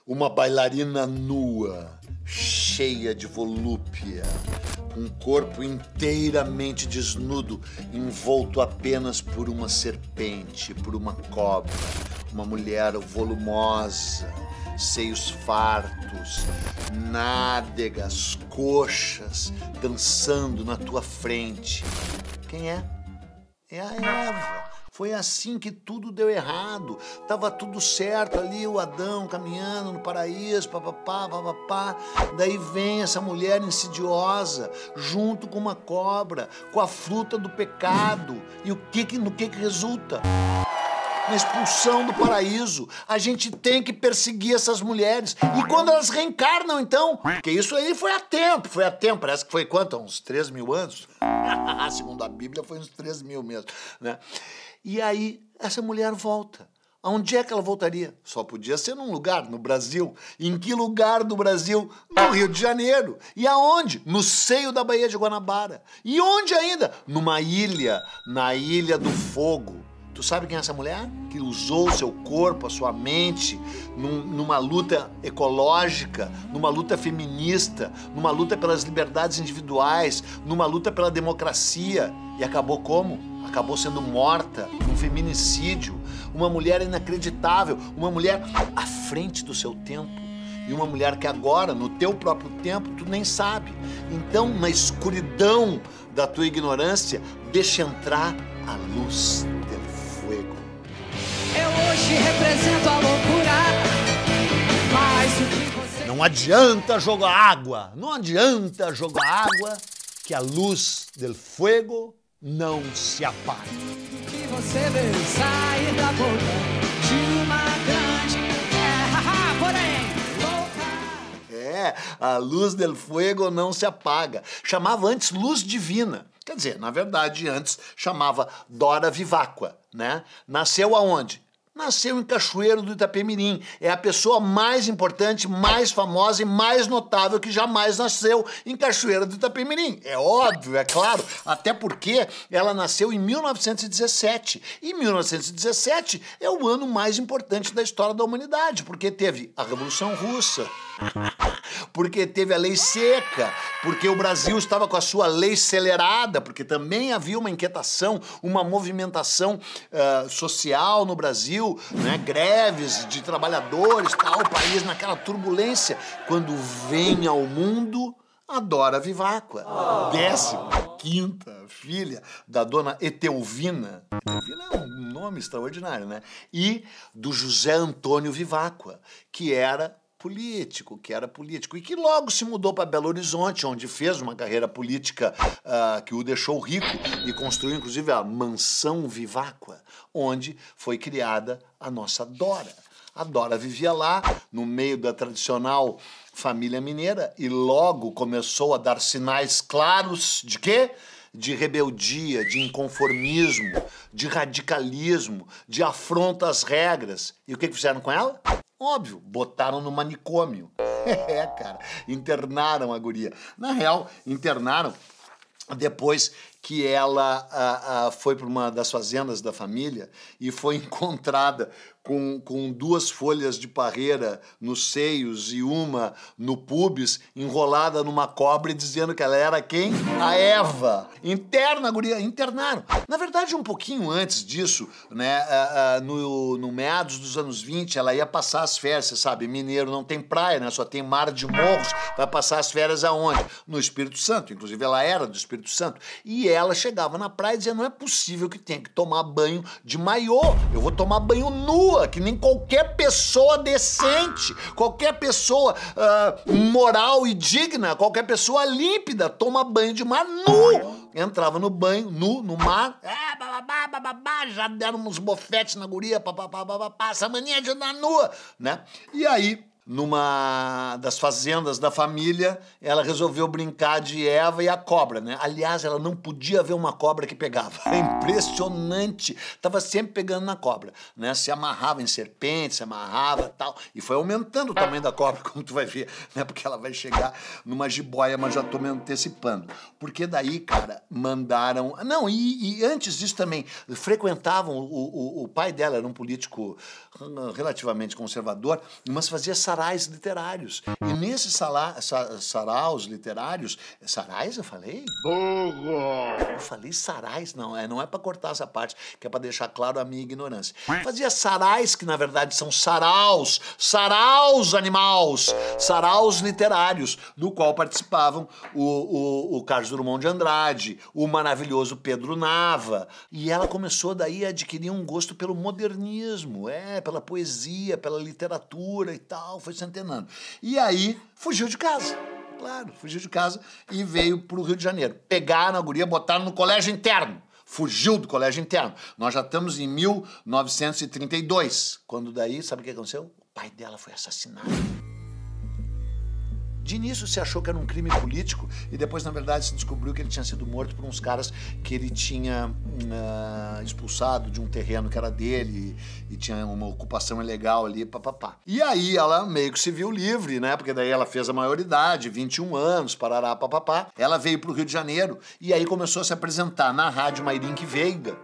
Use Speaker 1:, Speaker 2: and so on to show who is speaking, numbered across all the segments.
Speaker 1: Uma bailarina nua, cheia de volúpia, um corpo inteiramente desnudo, envolto apenas por uma serpente, por uma cobra. Uma mulher volumosa, seios fartos, nádegas, coxas, dançando na tua frente. Quem é? É a Eva. Foi assim que tudo deu errado. Tava tudo certo ali, o Adão caminhando no paraíso, papapá, papapá. Daí vem essa mulher insidiosa, junto com uma cobra, com a fruta do pecado. E no que resulta? Na expulsão do paraíso. A gente tem que perseguir essas mulheres. E quando elas reencarnam, então? Porque isso aí foi há tempo. Parece que foi quanto? Uns 3.000 anos? Segundo a Bíblia, foi uns 3.000 mesmo, né? E aí, essa mulher volta. Aonde é que ela voltaria? Só podia ser num lugar, no Brasil. Em que lugar do Brasil? No Rio de Janeiro. E aonde? No seio da Baía de Guanabara. E onde ainda? Numa ilha, na Ilha do Fogo. Tu sabe quem é essa mulher? Que usou seu corpo, a sua mente, numa luta ecológica, numa luta feminista, numa luta pelas liberdades individuais, numa luta pela democracia. E acabou como? Acabou sendo morta, um feminicídio. Uma mulher inacreditável, uma mulher à frente do seu tempo. E uma mulher que agora, no teu próprio tempo, tu nem sabe. Então, na escuridão da tua ignorância, deixa entrar a luz do fuego.
Speaker 2: Eu hoje represento a loucura, mas o que você...
Speaker 1: Não adianta jogar água, que a luz del fuego não se apaga.
Speaker 2: O que você vê sair da boca de uma grande guerra, porém louca.
Speaker 1: É, a luz del fuego não se apaga. Chamava antes luz divina. Quer dizer, na verdade, antes chamava Dora Viváqua, né? Nasceu aonde? Nasceu em Cachoeiro do Itapemirim. É a pessoa mais importante, mais famosa e mais notável que jamais nasceu em Cachoeiro do Itapemirim. É óbvio, é claro. Até porque ela nasceu em 1917. E 1917 é o ano mais importante da história da humanidade, porque teve a Revolução Russa, porque teve a Lei Seca, porque o Brasil estava com a sua lei acelerada, porque também havia uma inquietação, uma movimentação social no Brasil, né? Greves de trabalhadores, tal, o país naquela turbulência. Quando vem ao mundo a Dora Viváqua, 15ª filha da dona Etelvina. Etelvina é um nome extraordinário, né? E do José Antônio Viváqua, que era político, e que logo se mudou para Belo Horizonte, onde fez uma carreira política que o deixou rico e construiu inclusive a Mansão Viváqua, onde foi criada a nossa Dora. A Dora vivia lá, no meio da tradicional família mineira, e logo começou a dar sinais claros de quê? De rebeldia, de inconformismo, de radicalismo, de afronta às regras. E o que fizeram com ela? Óbvio, botaram no manicômio. É, cara, internaram a guria. Na real, internaram depois que ela foi para uma das fazendas da família e foi encontrada com 2 folhas de parreira nos seios e uma no pubis, enrolada numa cobra e dizendo que ela era quem? A Eva. Interna, guria, internaram. Na verdade, um pouquinho antes disso, né, no meados dos anos 20, ela ia passar as férias, você sabe, mineiro não tem praia, né, só tem mar de morros, vai passar as férias aonde? No Espírito Santo, inclusive ela era do Espírito Santo. E ela chegava na praia e dizia, não é possível que tenha que tomar banho de maiô, eu vou tomar banho nua, que nem qualquer pessoa decente, qualquer pessoa moral e digna, qualquer pessoa límpida toma banho de mar nu. Entrava no banho, nu, no mar, já deram uns bofetes na guria, essa mania de andar nua, né? E aí, numa das fazendas da família, ela resolveu brincar de Eva e a cobra, né? Aliás, ela não podia ver uma cobra que pegava. É impressionante. Tava sempre pegando na cobra, né? Se amarrava em serpente, se amarrava e tal. E foi aumentando o tamanho da cobra, como tu vai ver, né? Porque ela vai chegar numa jiboia, mas já tô me antecipando. Porque daí, cara, mandaram... Não, e antes disso também, frequentavam... O pai dela era um político relativamente conservador, mas fazia sarais literários. E nesses saraus literários... Sarais, eu falei? Eu falei sarais, não é para cortar essa parte, que é para deixar claro a minha ignorância. Fazia sarais, que na verdade são saraus animais, saraus literários, no qual participavam o Carlos Drummond de Andrade, o maravilhoso Pedro Nava. E ela começou daí a adquirir um gosto pelo modernismo, pela poesia, pela literatura e tal, foi centenando. E aí fugiu de casa. Claro, fugiu de casa e veio pro Rio de Janeiro. Pegaram a guria, botaram no colégio interno. Fugiu do colégio interno. Nós já estamos em 1932. Quando daí, sabe o que aconteceu? O pai dela foi assassinado. De início se achou que era um crime político e depois, na verdade, se descobriu que ele tinha sido morto por uns caras que ele tinha expulsado de um terreno que era dele e tinha uma ocupação ilegal ali, papapá. E aí ela meio que se viu livre, né? Porque daí ela fez a maioridade, 21 anos, parará, papapá. Ela veio pro Rio de Janeiro e aí começou a se apresentar na Rádio Mairinque Veiga.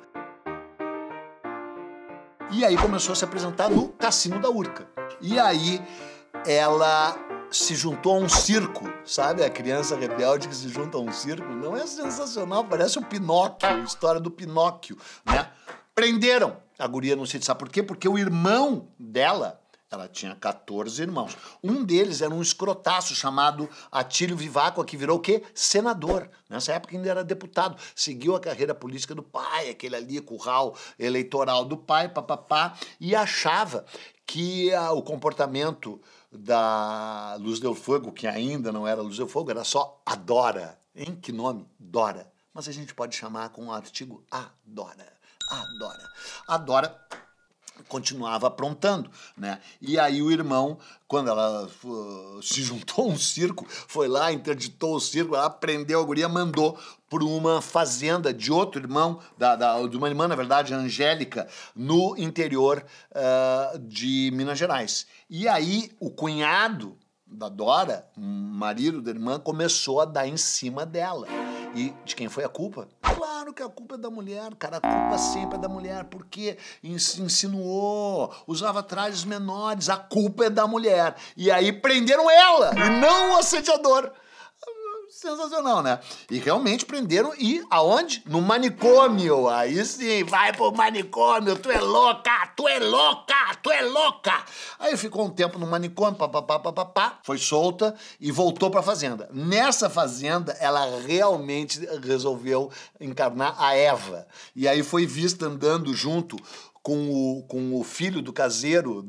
Speaker 1: E aí começou a se apresentar no Cassino da Urca. E aí ela se juntou a um circo, sabe? A criança rebelde que se junta a um circo. Não é sensacional? Parece o Pinóquio, a história do Pinóquio, né? Prenderam a guria, não sei, sabe por quê? Porque o irmão dela, ela tinha 14 irmãos. Um deles era um escrotaço chamado Atílio Viváqua, que virou o quê? Senador. Nessa época ainda era deputado. Seguiu a carreira política do pai, aquele ali, curral eleitoral do pai, papapá, e achava que o comportamento da Luz del Fogo, que ainda não era Luz del Fogo, era só a Dora. Hein? Que nome? Dora. Mas a gente pode chamar com o artigo a Dora. A Dora. A Dora continuava aprontando, né? E aí o irmão, quando ela se juntou a um circo, foi lá, interditou o circo, ela prendeu a guria, mandou por uma fazenda de outro irmão, de uma irmã, na verdade, Angélica, no interior de Minas Gerais. E aí o cunhado da Dora, marido da irmã, começou a dar em cima dela. E de quem foi a culpa? Claro que a culpa é da mulher, cara. A culpa sempre é da mulher, porque insinuou, usava trajes menores. A culpa é da mulher. E aí prenderam ela, e não o assediador. Sensacional, né? E realmente prenderam, e aonde? No manicômio. Aí sim, vai pro manicômio, tu é louca, tu é louca, tu é louca. Aí ficou um tempo no manicômio, papapá, foi solta e voltou pra fazenda. Nessa fazenda, ela realmente resolveu encarnar a Eva. E aí foi vista andando junto com o filho do caseiro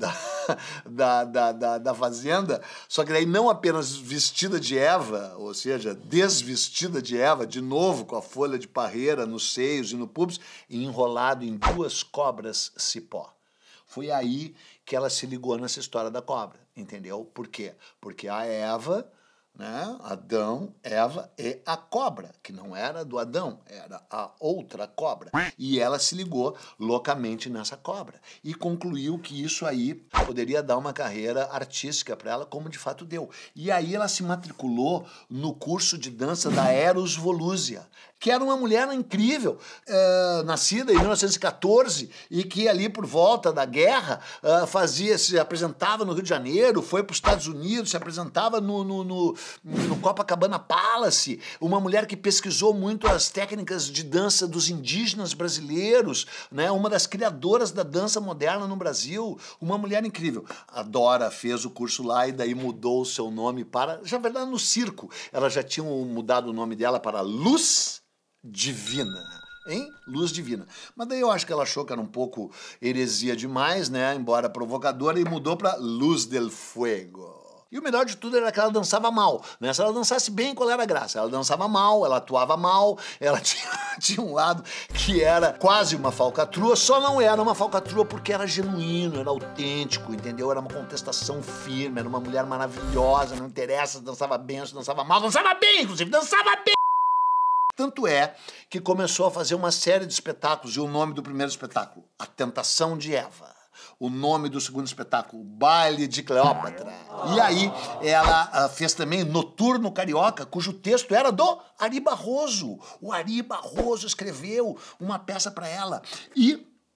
Speaker 1: da fazenda, só que daí não apenas vestida de Eva, ou seja, desvestida de Eva, de novo com a folha de parreira nos seios e no pubis, e enrolado em 2 cobras cipó. Foi aí que ela se ligou nessa história da cobra, entendeu? Por quê? Porque a Eva, né? Adão, Eva e a cobra, que não era do Adão, era a outra cobra. E ela se ligou loucamente nessa cobra e concluiu que isso aí poderia dar uma carreira artística para ela, como de fato deu. E aí ela se matriculou no curso de dança da Eros Volúzia, que era uma mulher incrível, nascida em 1914 e que ali por volta da guerra se apresentava no Rio de Janeiro, foi para os Estados Unidos, se apresentava no Copacabana Palace, uma mulher que pesquisou muito as técnicas de dança dos indígenas brasileiros, né? Uma das criadoras da dança moderna no Brasil, uma mulher incrível. A Dora fez o curso lá e daí mudou o seu nome para, já na verdade no circo, ela já tinha mudado o nome dela para Luz Divina. Hein? Luz Divina. Mas daí eu acho que ela achou que era um pouco heresia demais, né? Embora provocadora, e mudou para Luz del Fuego. E o melhor de tudo era que ela dançava mal, né? Se ela dançasse bem, qual era a graça? Ela dançava mal, ela atuava mal, ela tinha um lado que era quase uma falcatrua, só não era uma falcatrua porque era genuíno, era autêntico, entendeu? Era uma contestação firme, era uma mulher maravilhosa, não interessa se dançava bem ou se dançava mal, dançava bem, inclusive, dançava bem! Tanto é que começou a fazer uma série de espetáculos, e o nome do primeiro espetáculo, A Tentação de Eva. O nome do segundo espetáculo, O Baile de Cleópatra. E aí ela fez também Noturno Carioca, cujo texto era do Ari Barroso. O Ari Barroso escreveu uma peça para ela. E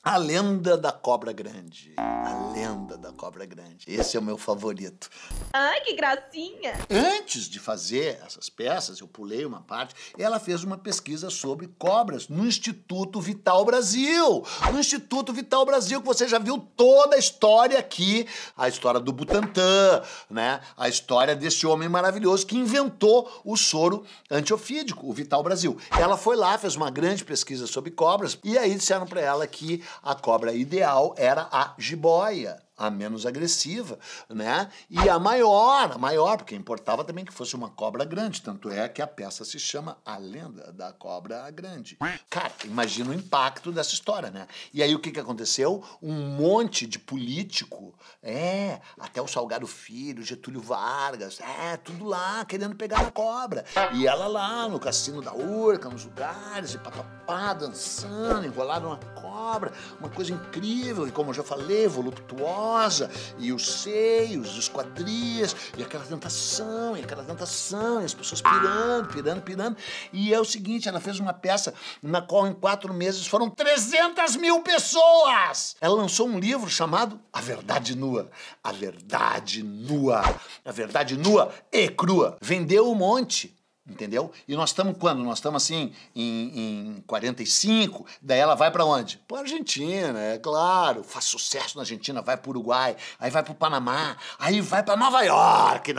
Speaker 1: A Lenda da Cobra Grande. A Lenda da Cobra Grande. Esse é o meu favorito.
Speaker 3: Ai, que gracinha!
Speaker 1: Antes de fazer essas peças, eu pulei uma parte, ela fez uma pesquisa sobre cobras no Instituto Vital Brasil. No Instituto Vital Brasil, que você já viu toda a história aqui, a história do Butantan, né? A história desse homem maravilhoso que inventou o soro antiofídico, o Vital Brasil. Ela foi lá, fez uma grande pesquisa sobre cobras, e aí disseram para ela que a cobra ideal era a jiboia, a menos agressiva, né? E a maior, porque importava também que fosse uma cobra grande, tanto é que a peça se chama A Lenda da Cobra Grande. Cara, imagina o impacto dessa história, né? E aí o que aconteceu? Um monte de político, até o Salgado Filho, Getúlio Vargas, tudo lá querendo pegar na cobra. E ela lá no Cassino da Urca, nos lugares, e papapá, dançando, enrolada numa cobra, uma coisa incrível, e como eu já falei, voluptuosa, e os seios, os quadris, e aquela tentação, e as pessoas pirando. E é o seguinte, ela fez uma peça na qual em 4 meses foram 300 mil pessoas! Ela lançou um livro chamado A Verdade Nua. A Verdade Nua. A Verdade Nua e Crua. Vendeu um monte. Entendeu? E nós estamos quando? Nós estamos assim em 45, daí ela vai pra onde? Pra Argentina, é claro. Faz sucesso na Argentina, vai pro Uruguai, aí vai pro Panamá, aí vai pra Nova York.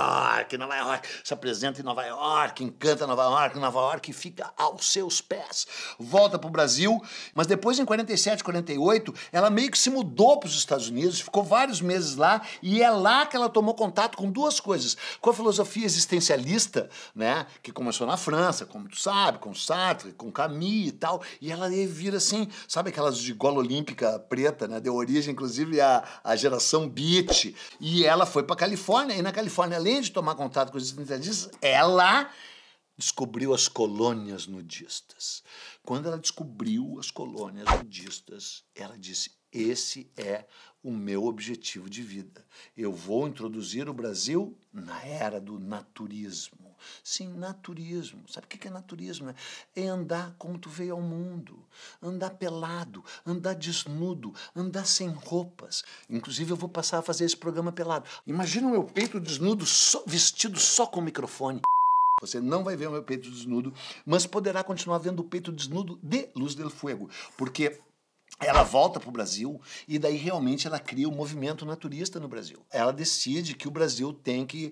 Speaker 1: Se apresenta em Nova York, encanta Nova York e fica aos seus pés. Volta pro Brasil, mas depois em 47, 48, ela meio que se mudou pros Estados Unidos, ficou vários meses lá, e é lá que ela tomou contato com 2 coisas. Com a filosofia existencialista, né? Que começou na França, como tu sabe, com Sartre, com Camus e tal, e ela vira assim, sabe aquelas de gola olímpica preta, né? Deu origem, inclusive, à geração beat, e ela foi pra Califórnia, e na Califórnia, além de tomar contato com os existencialistas, ela descobriu as colônias nudistas. Quando ela descobriu as colônias nudistas, ela disse: esse é o meu objetivo de vida. Eu vou introduzir o Brasil na era do naturismo. Sim, naturismo. Sabe o que é naturismo, né? É andar como tu veio ao mundo. Andar pelado, andar desnudo, andar sem roupas. Inclusive, eu vou passar a fazer esse programa pelado. Imagina o meu peito desnudo, vestido só com microfone. Você não vai ver o meu peito desnudo, mas poderá continuar vendo o peito desnudo de Luz del Fuego, porque ela volta para o Brasil e daí realmente ela cria um movimento naturista no Brasil. Ela decide que o Brasil tem que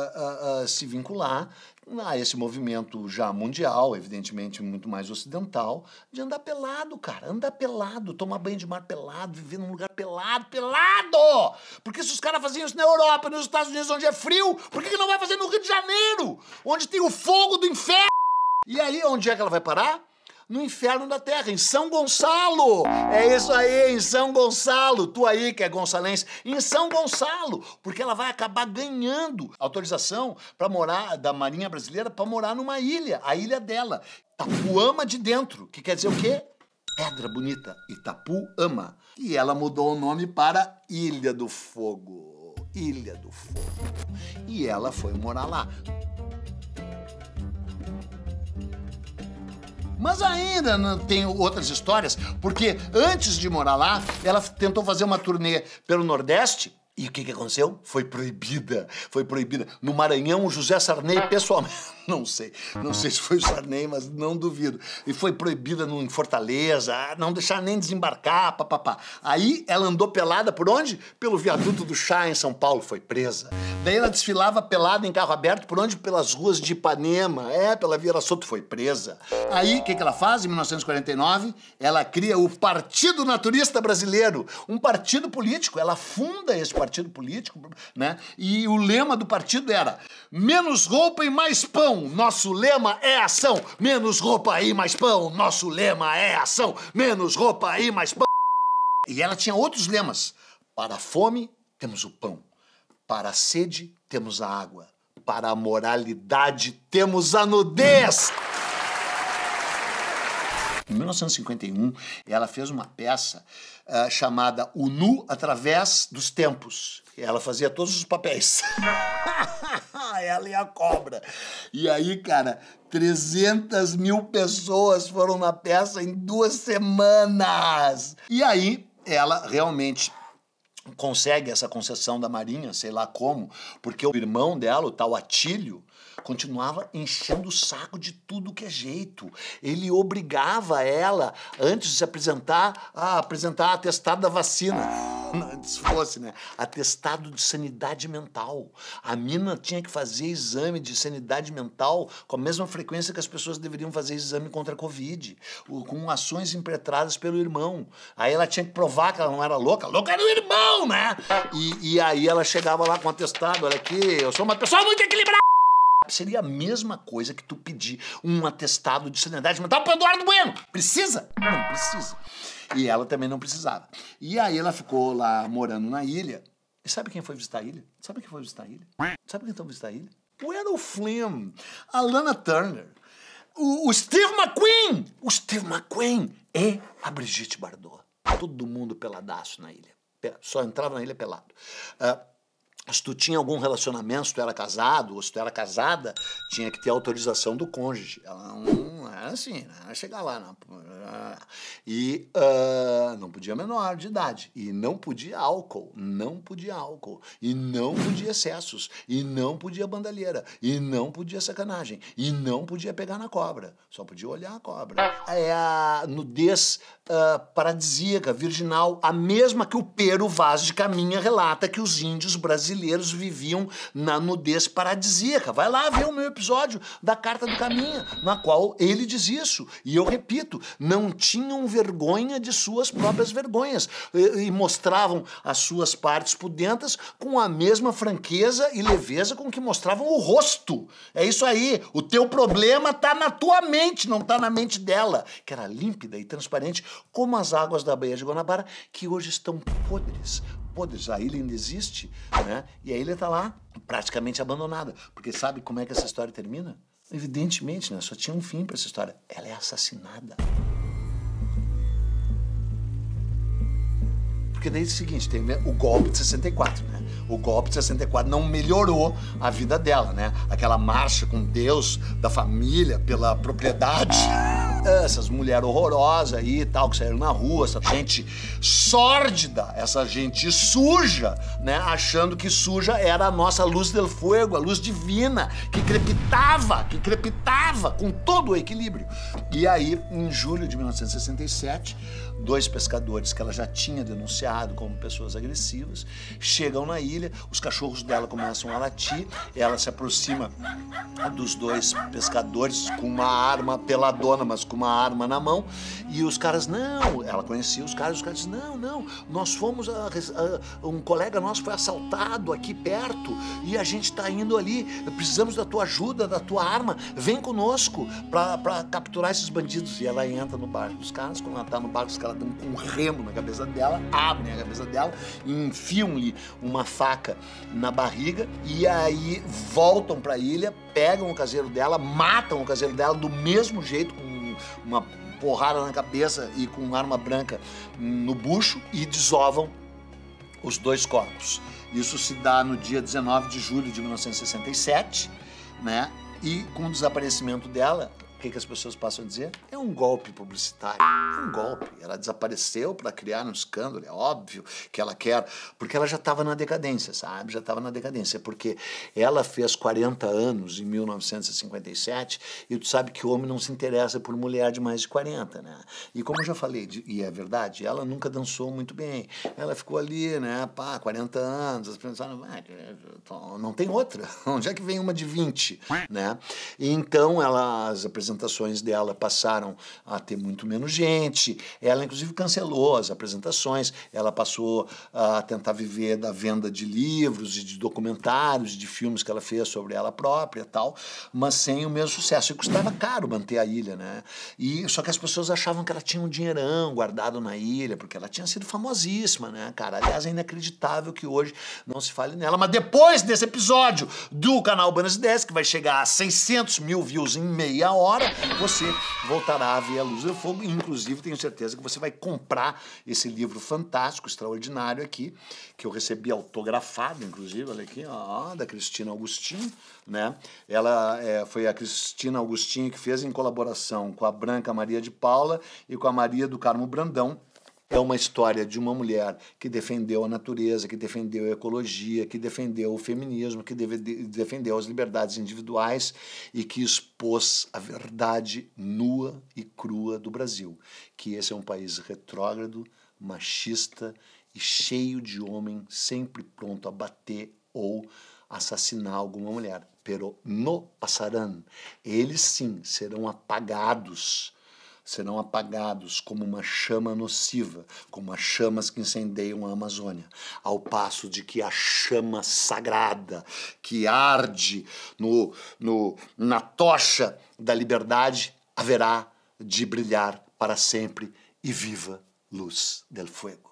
Speaker 1: se vincular a esse movimento já mundial, evidentemente muito mais ocidental, de andar pelado, cara. Andar pelado, tomar banho de mar pelado, viver num lugar pelado. Porque se os caras faziam isso na Europa, nos Estados Unidos, onde é frio, por que não vai fazer no Rio de Janeiro, onde tem o fogo do inferno? E aí, onde é que ela vai parar? No inferno da terra, em São Gonçalo. É isso aí, em São Gonçalo. Tu aí que é gonçalense, em São Gonçalo. Porque ela vai acabar ganhando autorização para morar, da Marinha Brasileira, para morar numa ilha, a ilha dela. Itapuama de Dentro, que quer dizer o quê? Pedra bonita, Itapuama. E ela mudou o nome para Ilha do Fogo. Ilha do Fogo. E ela foi morar lá. Mas ainda não tem outras histórias, porque antes de morar lá, ela tentou fazer uma turnê pelo Nordeste. E o que aconteceu? Foi proibida. No Maranhão, o José Sarney, pessoalmente, não sei se foi o Sarney, mas não duvido. E foi proibida em Fortaleza, não deixar nem desembarcar, papapá. Aí ela andou pelada por onde? Pelo viaduto do Chá, em São Paulo, foi presa. Daí ela desfilava pelada em carro aberto, por onde? Pelas ruas de Ipanema, pela Vieira Soto, foi presa. Aí, o que ela faz? Em 1949, ela cria o Partido Naturista Brasileiro, um partido político. Ela funda esse partido político, né? E o lema do partido era: menos roupa e mais pão, nosso lema é ação. Menos roupa e mais pão, nosso lema é ação. Menos roupa e mais pão. E ela tinha outros lemas. Para a fome, temos o pão. Para a sede, temos a água. Para a moralidade, temos a nudez. Em 1951, ela fez uma peça chamada O Nu através dos Tempos. Ela fazia todos os papéis. ela e a cobra. E aí, cara, 300 mil pessoas foram na peça em 2 semanas. E aí, ela realmente consegue essa concessão da Marinha, sei lá como, porque o irmão dela, o tal Atílio, continuava enchendo o saco de tudo que é jeito. Ele obrigava ela, antes de se apresentar, a apresentar atestado da vacina. Antes fosse, né? Atestado de sanidade mental. A mina tinha que fazer exame de sanidade mental com a mesma frequência que as pessoas deveriam fazer exame contra a Covid, com ações impetradas pelo irmão. Aí ela tinha que provar que ela não era louca. Louca era o irmão, né? E aí ela chegava lá com o atestado, olha aqui, eu sou uma pessoa muito equilibrada. Seria a mesma coisa que tu pedir um atestado de sanidade mental para Eduardo Bueno. Precisa? Não precisa. E ela também não precisava. E aí ela ficou lá morando na ilha. E sabe quem foi visitar a ilha? Sabe quem foi visitar a ilha? Sabe quem foi visitar a ilha? O Errol Flynn, a Lana Turner, o Steve McQueen. O Steve McQueen e a Brigitte Bardot. Todo mundo peladaço na ilha. Só entrava na ilha pelado. Se tu tinha algum relacionamento, se tu era casado ou se tu era casada, tinha que ter autorização do cônjuge. Ela não era assim, né? Ela chegar lá. Não. E não podia menor de idade. E não podia álcool. Não podia álcool. E não podia excessos. E não podia bandalheira. E não podia sacanagem. E não podia pegar na cobra. Só podia olhar a cobra. É a nudez paradisíaca, virginal, a mesma que o Pero Vaz de Caminha relata que os índios brasileiros viviam na nudez paradisíaca. Vai lá ver o meu episódio da Carta do Caminha, na qual ele diz isso. E eu repito, não tinham vergonha de suas próprias vergonhas e mostravam as suas partes pudentas com a mesma franqueza e leveza com que mostravam o rosto. É isso aí. O teu problema tá na tua mente, não tá na mente dela, que era límpida e transparente como as águas da Baía de Guanabara, que hoje estão podres. A ilha ainda existe, né? E a ilha tá lá, praticamente abandonada. Porque sabe como é que essa história termina? Evidentemente, né? Só tinha um fim para essa história. Ela é assassinada. Porque daí é o seguinte, tem o golpe de 64, né? O golpe de 64 não melhorou a vida dela, né? Aquela marcha com Deus, da família, pela propriedade. Essas mulheres horrorosas aí e tal, que saíram na rua, essa gente sórdida, essa gente suja, né? Achando que suja era a nossa luz del fuego, a luz divina, que crepitava com todo o equilíbrio. E aí, em julho de 1967, 2 pescadores que ela já tinha denunciado como pessoas agressivas chegam na ilha, os cachorros dela começam a latir, ela se aproxima dos 2 pescadores com uma arma peladona, mas com uma arma na mão, e os caras, não, ela conhecia os caras dizem, não, nós fomos, um colega nosso foi assaltado aqui perto, e a gente tá indo ali, precisamos da tua ajuda, da tua arma, vem conosco pra capturar esses bandidos. E ela entra no barco dos caras, quando ela tá no barco, os caras dão um remo na cabeça dela, abrem a cabeça dela, enfiam-lhe uma faca na barriga, e aí voltam pra ilha, pegam o caseiro dela, matam o caseiro dela do mesmo jeito, com uma porrada na cabeça e com arma branca no bucho, e desovam os 2 corpos. Isso se dá no dia 19 de julho de 1967, né? E com o desaparecimento dela, o que as pessoas passam a dizer? É um golpe publicitário, é um golpe. Ela desapareceu para criar um escândalo, é óbvio que ela quer, porque ela já estava na decadência, sabe? Já estava na decadência, porque ela fez 40 anos em 1957 e tu sabe que o homem não se interessa por mulher de mais de 40, né? E como eu já falei, e é verdade, ela nunca dançou muito bem. Ela ficou ali, né, 40 anos, as pessoas pensaram, não tem outra, onde é que vem uma de 20, né? E então as apresentações dela passaram a ter muito menos gente, ela inclusive cancelou as apresentações, ela passou a tentar viver da venda de livros e de documentários, de filmes que ela fez sobre ela própria e tal, mas sem o mesmo sucesso, e custava caro manter a ilha, né? E só que as pessoas achavam que ela tinha um dinheirão guardado na ilha, porque ela tinha sido famosíssima, né, cara? Aliás, é inacreditável que hoje não se fale nela, mas depois desse episódio do canal Buenas Ideias, que vai chegar a 600 mil views em meia hora, hora você voltará a ver a luz do fogo. Inclusive, tenho certeza que você vai comprar esse livro fantástico, extraordinário aqui, que eu recebi autografado, inclusive, olha aqui, ó, da Cristina Augustin, né? Ela foi a Cristina Augustin que fez em colaboração com a Branca Maria de Paula e com a Maria do Carmo Brandão. É uma história de uma mulher que defendeu a natureza, que defendeu a ecologia, que defendeu o feminismo, que defendeu as liberdades individuais e que expôs a verdade nua e crua do Brasil. Que esse é um país retrógrado, machista e cheio de homem sempre pronto a bater ou assassinar alguma mulher. Pero no pasarán. Eles sim serão apagados como uma chama nociva, como as chamas que incendeiam a Amazônia, ao passo de que a chama sagrada que arde na tocha da liberdade haverá de brilhar para sempre, e viva Luz del Fuego.